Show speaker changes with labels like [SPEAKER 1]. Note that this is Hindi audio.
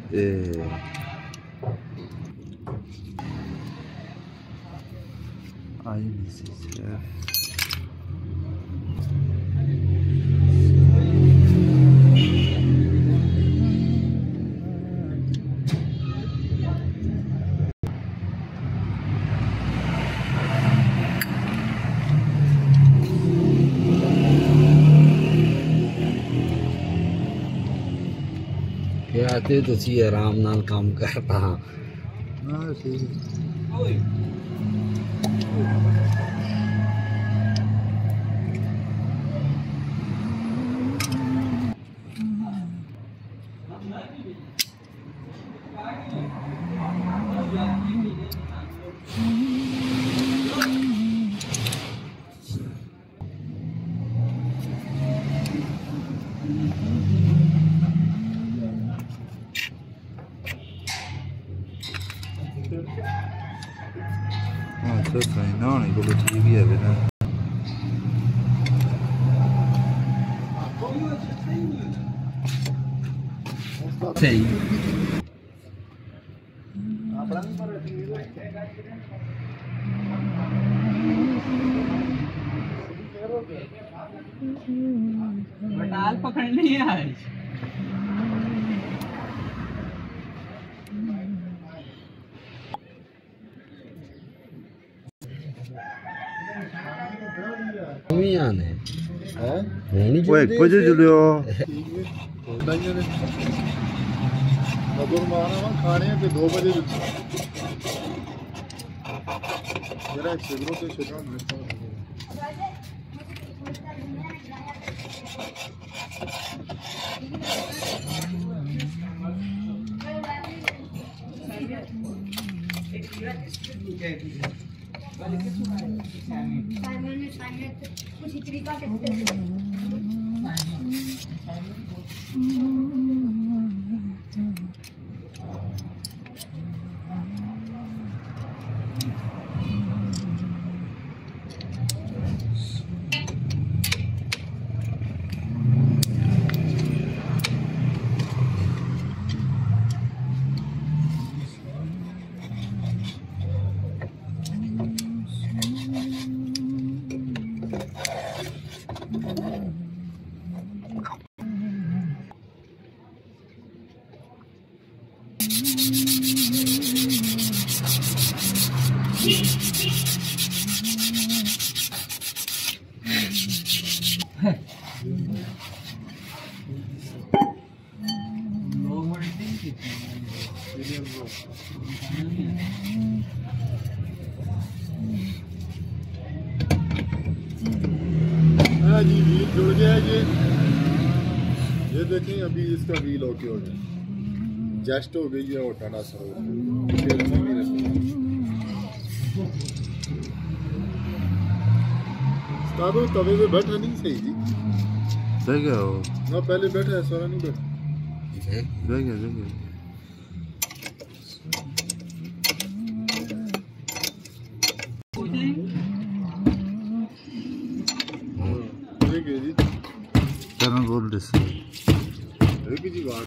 [SPEAKER 1] आई मैसेज है।
[SPEAKER 2] आते तुसी आराम नाल काम करता।
[SPEAKER 1] हाँ ठीक हाँ सर सही ना नहीं को ठीक ही है ना।
[SPEAKER 2] सही
[SPEAKER 3] बटाल पकड़नी है।
[SPEAKER 2] आने
[SPEAKER 1] वो एक बजे चलियो खाने के 2 बजे जरा सिगरेट से जी व्हील जुड़ गया है ये देखें अभी इसका व्हील ओके हो गया, जस्ट हो गई है और टाटा सा हो गया। तवे पे बैठा नहीं सही जी
[SPEAKER 2] जगह हो
[SPEAKER 1] ना, पहले बैठा है सारा नहीं बैठा
[SPEAKER 2] जगह जगह
[SPEAKER 1] जी
[SPEAKER 2] चरण बोल रहे
[SPEAKER 1] जी बात